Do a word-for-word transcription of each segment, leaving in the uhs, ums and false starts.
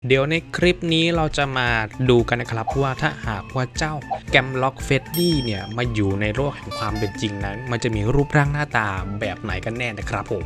เดี๋ยวในคลิปนี้เราจะมาดูกันนะครับว่าถ้าหากว่าเจ้าแกมล็อกเฟดดี้เนี่ยมาอยู่ในโลกแห่งความเป็นจริงนั้นมันจะมีรูปร่างหน้าตาแบบไหนกันแน่นะครับผม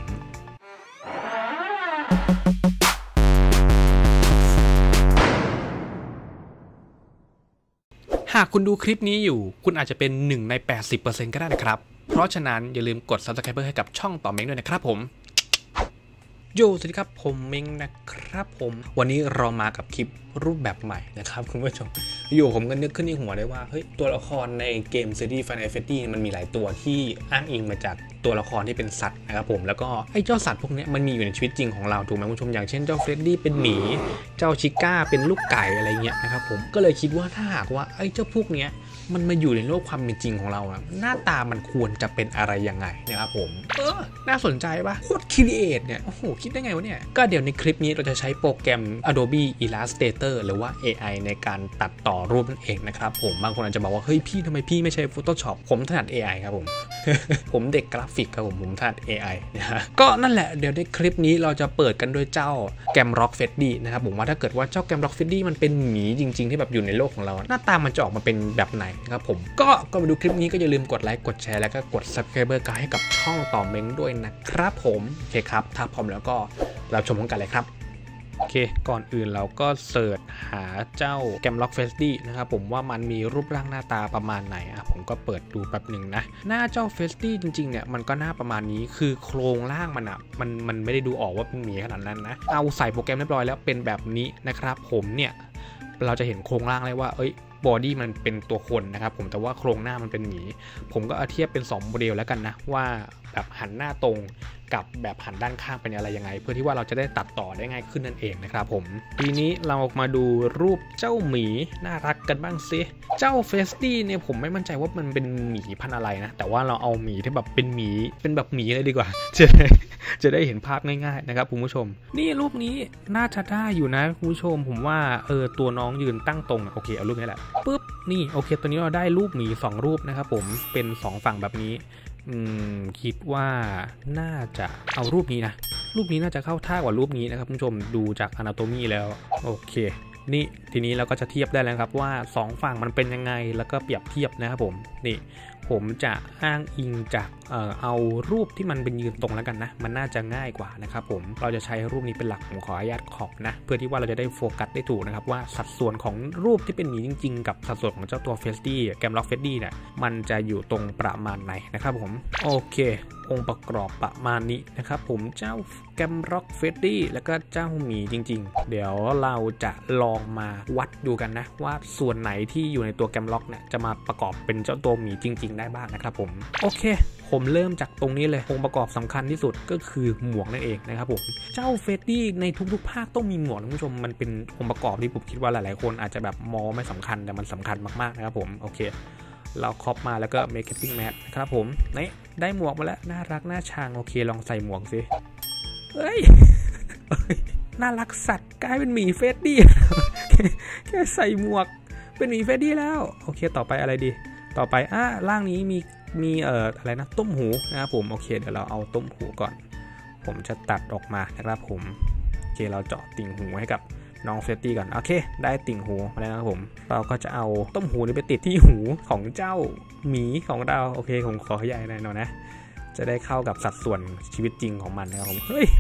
หากคุณดูคลิปนี้อยู่คุณอาจจะเป็นหนึ่งใน แปดสิบเปอร์เซ็นต์ ก็ได้นะครับเพราะฉะนั้นอย่าลืมกด ซับสไครบ์ ให้กับช่องต่อเม้งด้วยนะครับผมโยสวัสดีครับผมเม้งนะครับผมวันนี้เรามากับคลิปรูปแบบใหม่นะครับคุณผู้ชมอยู่ผมก็นึกขึ้นในหัวได้ว่าเฮ้ยตัวละครในเกมซีรีส์ Final Fantasy มันมีหลายตัวที่อ้างอิงมาจากตัวละครที่เป็นสัตว์นะครับผมแล้วก็ไอ้เจ้าสัตว์พวกนี้มันมีอยู่ในชีวิตจริงของเราถูกไหมคุณผู้ชมอย่างเช่นเจ้าเฟรดดี้เป็นหมีเจ้าชิก้าเป็นลูกไก่อะไรเงี้ยนะครับผมก็เลยคิดว่าถ้าหากว่าไอ้เจ้าพวกเนี้ยมันมาอยู่ในโลกความเป็นจริงของเราอะหน้าตามันควรจะเป็นอะไรยังไงนะครับผมเออน่าสนใจปะโคตรครีเอทเนี่ยโอ้โหคิดได้ไงวะเนี่ยก็เดี๋ยวในคลิปนี้เราจะใช้โปรแกรม Adobe Illustrator หรือว่า เอ ไอ ในการตัดต่อรูปนั่นเองนะครับผมบางคนอาจจะบอกว่าเฮ้ยพี่ทำไมพี่ไม่ใช้ Photoshop ผมถนัด เอ ไอ ครับผม ผมเด็กกราฟิกครับผมผมถนัด เอ ไอ นะฮะก็นั่นแหละเดี๋ยวในคลิปนี้เราจะเปิดกันด้วยเจ้าแกมล็อกเฟดดี้นะครับผมว่าถ้าเกิดว่าเจ้าแกมล็อกเฟดดี้มันเป็นหมีจริงๆที่แบบอยู่ในโลกของเราหน้าตามันจะออกมาเป็นแบบไหนนะครับผมก็ก็มาดูคลิปนี้ก็อย่าลืมกดไลค์กดแชร์แล้วก็กด ซับสไครบ์ กันให้กับช่องต่อเม้งด้วยนะครับผมโอเคครับถ้าพร้อมแล้วก็เราชมพร้อมกันเลยครับโอเคก่อนอื่นเราก็เสิร์ชหาเจ้าแกมล็อกเฟสตี้นะครับผมว่ามันมีรูปร่างหน้าตาประมาณไหนอ่ะผมก็เปิดดูแป๊บหนึ่งนะหน้าเจ้าเฟสตี้จริงๆเนี่ยมันก็หน้าประมาณนี้คือโครงร่างมันอ่ะมันมันไม่ได้ดูออกว่าเป็นหมีขนาดนั้นนะเอาใส่โปรแกรมเรียบร้อยแล้วเป็นแบบนี้นะครับผมเนี่ยเราจะเห็นโครงร่างเลยว่าเอ้ยบอดี้มันเป็นตัวคนนะครับผมแต่ว่าโครงหน้ามันเป็นหมีผมก็เอาเทียบเป็นสองโมเดลแล้วกันนะว่าแบบหันหน้าตรงกับแบบหันด้านข้างเป็นอะไรยังไงเพื่อที่ว่าเราจะได้ตัดต่อได้ง่ายขึ้นนั่นเองนะครับผมทีนี้เรามาดูรูปเจ้าหมีน่ารักกันบ้างสิเจ้าเฟสตี้เนี่ยผมไม่มั่นใจว่ามันเป็นหมีพันธุ์อะไรนะแต่ว่าเราเอาหมีที่แบบเป็นหมีเป็นแบบหมีเลยดีกว่าจะได้จะได้เห็นภาพง่ายๆนะครับคุณผู้ชมนี่รูปนี้น่าจะได้อยู่นะคุณผู้ชมผมว่าเออตัวน้องยืนตั้งตรงโอเคเอารูปนี้แหละปึ๊บนี่โอเคตัวนี้เราได้รูปหมีสองรูปนะครับผมเป็นสองฝั่งแบบนี้อืมคิดว่าน่าจะเอารูปนี้นะรูปนี้น่าจะเข้าท่ากว่ารูปนี้นะครับคุณผู้ชมดูจาก Anatomy แล้วโอเคนี่ทีนี้เราก็จะเทียบได้แล้วครับว่าสองฝั่งมันเป็นยังไงแล้วก็เปรียบเทียบนะครับผมนี่ผมจะอ้างอิงจากเอ่อเอารูปที่มันเป็นยืนตรงแล้วกันนะมันน่าจะง่ายกว่านะครับผมเราจะใช้รูปนี้เป็นหลักผมขออนุญาตขอบนะเพื่อที่ว่าเราจะได้โฟกัสได้ถูกนะครับว่าสัดส่วนของรูปที่เป็นหมีจริงๆกับสัดส่วนของเจ้าตัวเฟสตี้แกมล็อกเฟสตี้เนี่ยมันจะอยู่ตรงประมาณไหนนะครับผมโอเคองค์ประกอบประมาณนี้นะครับผมเจ้าแกมล็อกเฟสตี้แล้วก็เจ้าหมีจริงๆเดี๋ยวเราจะลองมาวัดดูกันนะว่าส่วนไหนที่อยู่ในตัวแกมล็อกเนี่ยจะมาประกอบเป็นเจ้าตัวหมีจริงๆได้บ้างนะครับผมโอเคผมเริ่มจากตรงนี้เลยองค์ประกอบสำคัญที่สุดก็คือหมวกนั่นเองนะครับผมเจ้าเฟดดี้ในทุกๆภาคต้องมีหมวกนะคุณผู้ชมมันเป็นองค์ประกอบที่ผมคิดว่าหลายๆคนอาจจะแบบมองไม่สำคัญแต่มันสำคัญมากๆนะครับผมโอเคเราครอบมาแล้วก็ making mat นะครับผมนี่ได้หมวกมาแล้วน่ารักน่าชังโอเคลองใส่หมวกสิเฮ้ย น่ารักสัตว์กลายเป็นหมีเฟดดี้ แค่ใส่หมวกเป็นหมีเฟดดี้แล้วโอเคต่อไปอะไรดีต่อไปอ่ะร่างนี้มีมีเอ่ออะไรนะต้มหูนะครับผมโอเคเดี๋ยวเราเอาต้มหูก่อนผมจะตัดออกมานะครับผมโอเคเราเจาะติ่งหูให้กับน้องเฟตตี้ก่อนโอเคได้ติ่งหูมาแล้วนะครับผมเราก็จะเอาต้มหูนี้ไปติดที่หูของเจ้าหมีของเราโอเคผมขอขยายหน่อยหน่อยนะจะได้เข้ากับสัดส่วนชีวิตจริงของมันนะครับผมเฮ้ย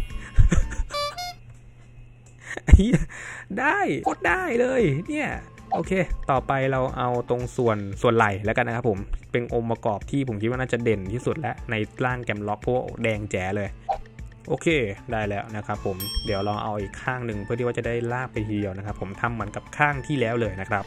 ได้โคตรได้เลยเนี่ยโอเคต่อไปเราเอาตรงส่วนส่วนไหล่แล้วกันนะครับผมเป็นองค์ประกอบที่ผมคิดว่าน่าจะเด่นที่สุดและในร่างแกมล็อกเพราะแดงแจ๋เลยโอเคได้แล้วนะครับผมเดี๋ยวเราเอาอีกข้างหนึ่งเพื่อที่ว่าจะได้ลากไปทีเดียวนะครับผมทำเหมือนกับข้างที่แล้วเลยนะครับ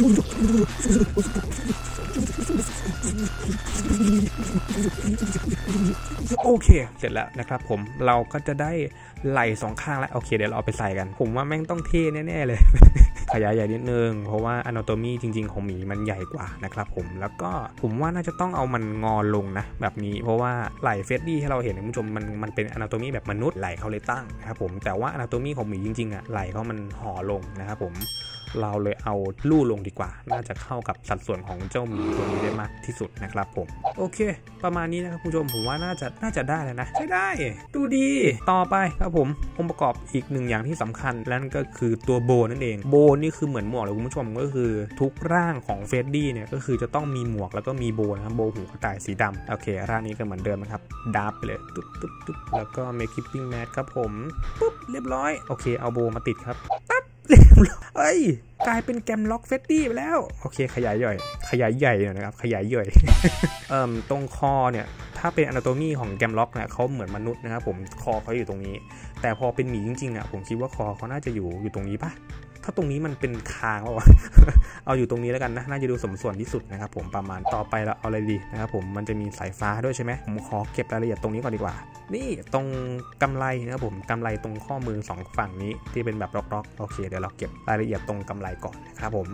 โอเคเสร็จแล้วนะครับผมเราก็จะได้ไหล่สองข้างแล้วโอเคเดี๋ยวเราเอาไปใส่กันผมว่าแม่งต้องเท่แน่ๆเลยขยายใหญ่นิดนึงเพราะว่า Anatomy จริงๆของหมีมันใหญ่กว่านะครับผมแล้วก็ผมว่าน่าจะต้องเอามันงอลงนะแบบนี้เพราะว่าไหล่เฟดดี้ที่เราเห็นคุณผู้ชมมันมันเป็น Anatomy แบบมนุษย์ไหล่เขาเลยตั้งนะครับผมแต่ว่า Anatomy ของหมีจริงๆอ่ะไหล่เขามันห่อลงนะครับผมเราเลยเอาลู่ลงดีกว่าน่าจะเข้ากับสัดส่วนของเจ้าหมีตัวนี้ได้มากที่สุดนะครับผมโอเคประมาณนี้นะครับคุณผู้ชมผมว่าน่าจะน่าจะได้แล้วนะใช่ได้ดูดีต่อไปครับผมองค์ประกอบอีกหนึ่งอย่างที่สำคัญนั่นก็คือตัวโบนั่นเองโบนี่คือเหมือนหมวกเลยคุณผู้ชมก็คือทุกร่างของเฟดดี้เนี่ยก็คือจะต้องมีหมวกแล้วก็มีโบนะครับโบหูกระต่ายสีดำโอเคร่างนี้ก็เหมือนเดิมนะครับดับไปเลยตุ๊บตุ๊บตุ๊บแล้วก็เมคคิปปิ้งแมทครับผมปุ๊บเรียบร้อยโอเคเอาโบมาติดครับปั๊บเรียบร้อยเอ้ยกลายเป็นแกมล็อกเฟดดี้ไปแล้วโอเคขยายย่อยขยายใหญ่หน่อยนะครับขยายย่อย เอ่อตรงคอเนี่ยถ้าเป็นอนาโตมีของแกมล็อกเนี่ยเขาเหมือนมนุษย์นะครับผมคอเขาอยู่ตรงนี้แต่พอเป็นหมีจริงๆอ่ะผมคิดว่าคอเขาน่าจะอยู่อยู่ตรงนี้ปะถ้าตรงนี้มันเป็นคางวะ เอาอยู่ตรงนี้แล้วกันนะน่าจะดูสมส่วนที่สุดนะครับผมประมาณต่อไปเราเอาอะไรดีนะครับผมมันจะมีสายฟ้าด้วยใช่ไหมผมขอเก็บรายละเอียดตรงนี้ก่อนดีกว่านี่ตรงกำไลนะครับผมกำไลตรงข้อมือสองฝั่งนี้ที่เป็นแบบล็อกๆโอเคเดี๋ยวเราเก็บรายละเอียดตรงกำไลก่อนนะครับผม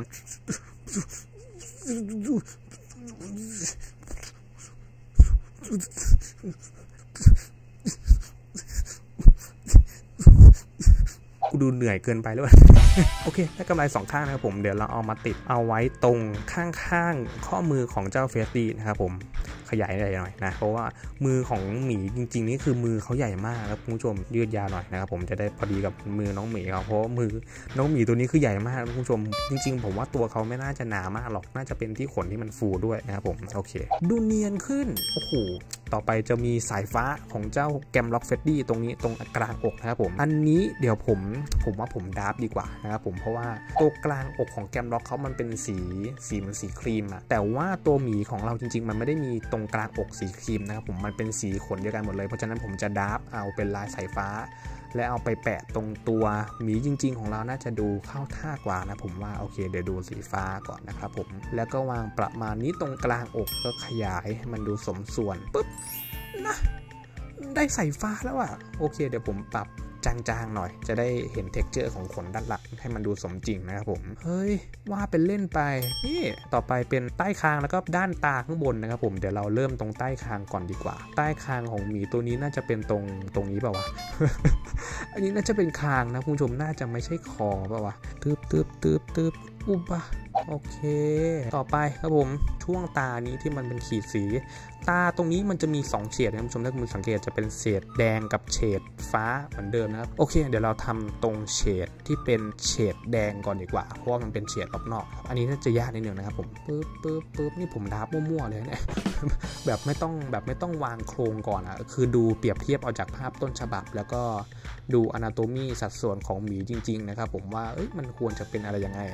กูดูเหนื่อยเกินไปหรือเปล่า โอเคได้กำไรสองข้างนะครับผมเดี๋ยวเราเอามาติดเอาไว้ตรงข้างๆข้อมือของเจ้าเฟสตี้นะครับผมขยายใหญ่หน่อยนะเพราะว่ามือของหมีจริงๆนี่คือมือเขาใหญ่มากครับคุณผู้ชมยืดยาวหน่อยนะครับผมจะได้พอดีกับมือน้องหมีเขาเพราะมือน้องหมีตัวนี้คือใหญ่มากคุณผู้ชมจริงๆผมว่าตัวเขาไม่น่าจะหนามากหรอกน่าจะเป็นที่ขนที่มันฟูด้วยนะครับผมโอเคดูเนียนขึ้นโอ้โหต่อไปจะมีสายฟ้าของเจ้าแกมล็อกเฟดดี้ตรงนี้ตรงกลางอกนะครับผมอันนี้เดี๋ยวผมผมว่าผมดับดีกว่านะครับผมเพราะว่าตัวกลางอกของแกมล็อกเขามันเป็นสีสีเหมือนสีครีมอะแต่ว่าตัวหมีของเราจริงๆมันไม่ได้มีตรงกลางอกสีครีมนะครับผมมันเป็นสีขนเดียวกันหมดเลยเพราะฉะนั้นผมจะดับเอาเป็นลายสายฟ้าและเอาไปแปะตรงตัวหมีจริงๆของเราน่าจะดูเข้าท่ากว่านะผมว่าโอเคเดี๋ยวดูสีฟ้าก่อนนะครับผมแล้วก็วางประมาณนี้ตรงกลางอกก็ขยายให้มันดูสมส่วนปุ๊บนะได้ใส่ฟ้าแล้วอะโอเคเดี๋ยวผมปรับจางๆหน่อยจะได้เห็นเท็กเจอร์ของขนด้านหลังให้มันดูสมจริงนะครับผมเฮ้ยว่าเป็นเล่นไปนี่ต่อไปเป็นใต้คางแล้วก็ด้านตาข้างบนนะครับผมเดี๋ยวเราเริ่มตรงใต้คางก่อนดีกว่าใต้คางของหมีตัวนี้น่าจะเป็นตรงตรงนี้เปล่าวะ อันนี้น่าจะเป็นคางนะคุณผู้ชมน่าจะไม่ใช่คอเปล่าวะตึบตึบตึบตึบอุ๊บะโอเคต่อไปครับผมช่วงตานี้ที่มันเป็นขีดสีตาตรงนี้มันจะมีสองเฉดนะคุณผู้ชมถ้าคุณสังเกตจะเป็นเฉดแดงกับเฉดฟ้าเหมือนเดิมนะครับโอเคเดี๋ยวเราทำตรงเฉดที่เป็นเฉดแดงก่อนดีกว่าเพราะว่ามันเป็นเฉดรอบนอกอันนี้น่าจะยากนิดนึงนะครับผมปึ๊บปึ๊บปึ๊บนี่ผมดับมั่วๆเลยเนี่ย แบบไม่ต้องแบบไม่ต้องวางโครงก่อนอะคือดูเปรียบเทียบเอาจากภาพต้นฉบับแล้วก็ดูอนาโตมีสัดส่วนของหมีจริงๆนะครับผมว่าเอ้ยมันควรจะเป็นอะไรยังไง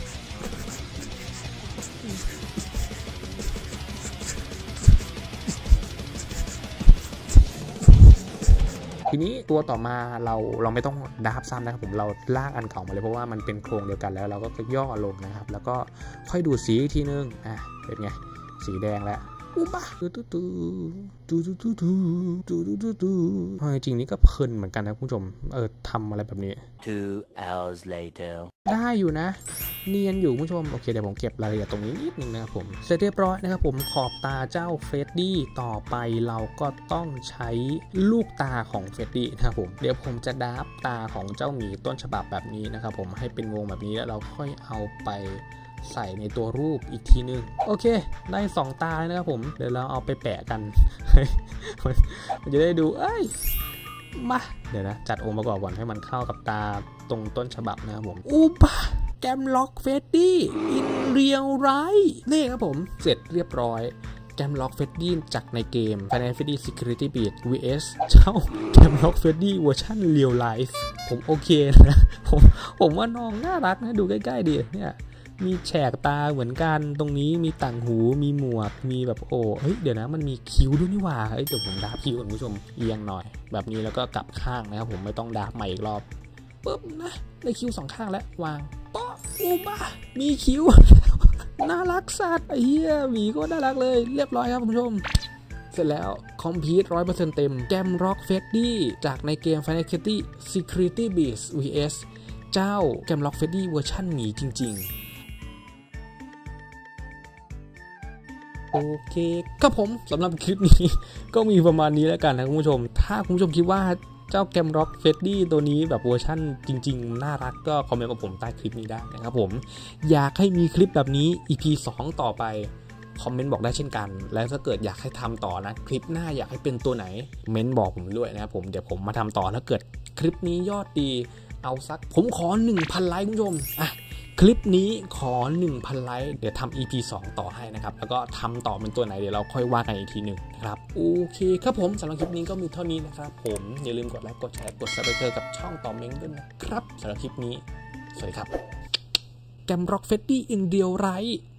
ทีนี้ตัวต่อมาเราเราไม่ต้องดับซ้ำนะครับผมเราลากอันเก่ามาเลยเพราะว่ามันเป็นโครงเดียวกันแล้วเราก็ย่อลงนะครับแล้วก็ค่อยดูสีอีกทีนึงอ่ะเป็นไงสีแดงแล้วอู้บ้าตูตูตูตูตูตูตูตูตูตูตูจริงนี่ก็เพลินเหมือนกันนะคุณผู้ชมเออทำอะไรแบบนี้ two hours later ได้อยู่นะเนียนอยู่คุณผู้ชมโอเคเดี๋ยวผมเก็บรายละเอียดตรงนี้นิดนึงนะครับผมเสร็จเรียบร้อยนะครับผมขอบตาเจ้าเฟดดี้ต่อไปเราก็ต้องใช้ลูกตาของเฟดดี้นะครับผมเดี๋ยวผมจะดับตาของเจ้าหมีต้นฉบับแบบนี้นะครับผมให้เป็นวงแบบนี้แล้วเราค่อยเอาไปใส่ในตัวรูปอีกทีนึงโอเคได้สองตานะครับผมเดี๋ยวเราเอาไปแปะกัน มันจะได้ดูเอ้ยมาเดี๋ยวนะจัดองค์ประกอบก่อนให้มันเข้ากับตาตรงต้นฉบับนะครับผมอุปะแกมล็อกเฟดดี้อินเรียลไรนี่ครับผมเสร็จเรียบร้อยแกมล็อกเฟดดี้จากในเกม Final Fantasy Security Breach วี เอส เจ้าแกมล็อกเฟดดี้เวอร์ชันเรียลไลฟ์ผมโอเคนะผมผมว่าน้องน่ารักนะดูใกล้ๆดีเนี่ยมีแฉกตาเหมือนกันตรงนี้มีต่างหูมีหมวกมีแบบโอ้เฮ้ยเดี๋ยวนะมันมีคิ้วด้วยนี่หว่าเฮ้ยเดี๋ยวผมดาบคิ้วคุณผู้ชมเอียงหน่อยแบบนี้แล้วก็กลับข้างนะครับผมไม่ต้องดาบใหม่อีกรอบปึ๊บนะได้คิ้วสองข้างแล้ววางป๊ออูบ้ามีคิ้ว น่ารักสัตว์ไอ้เหี้ยหมีก็น่ารักเลยเรียบร้อยครับคุณผู้ชมเสร็จแล้วคอมพิวต์ ร้อยเปอร์เซ็นต์ เต็มแกมล็อกเฟดดี้จากในเกม Final Fantasy Security Breach วี เอส เจ้าแกมล็อกเฟดดี้เวอร์ชันหมีจริงๆโอเคครับผมสำหรับคลิปนี้ก็มีประมาณนี้แล้วกันนะคุณผู้ชมถ้าคุณผู้ชมคิดว่าเจ้าแกมร็อกเฟดดี้ตัวนี้แบบเวอร์ชั่นจริงๆน่ารักก็คอมเมนต์กับผมใต้คลิปนี้ได้นะครับผมอยากให้มีคลิปแบบนี้ อี พี สองต่อไปคอมเมนต์บอกได้เช่นกันแล้วถ้าเกิดอยากให้ทำต่อนะคลิปหน้าอยากให้เป็นตัวไหนเม้นบอกผมด้วยนะครับผมเดี๋ยวผมมาทำต่อถ้าเกิดคลิปนี้ยอดดีเอาสักผมขอ หนึ่งพัน ไลค์คุณผู้ชมอ่ะคลิปนี้ขอ หนึ่งพัน ไลค์เดี๋ยวทำ อี พี สองต่อให้นะครับแล้วก็ทำต่อเป็นตัวไหนเดี๋ยวเราค่อยว่ากันอีกทีหนึ่งนะครับโอเคครับผมสำหรับคลิปนี้ก็มีเท่านี้นะครับผมอย่าลืมกดไลค์กดแชร์กด ซับสไครบ์ กับช่องต่อเม้งด้วยนะครับสำหรับคลิปนี้สวัสดีครับแกมร็อกเฟดดี้อินเดียวไร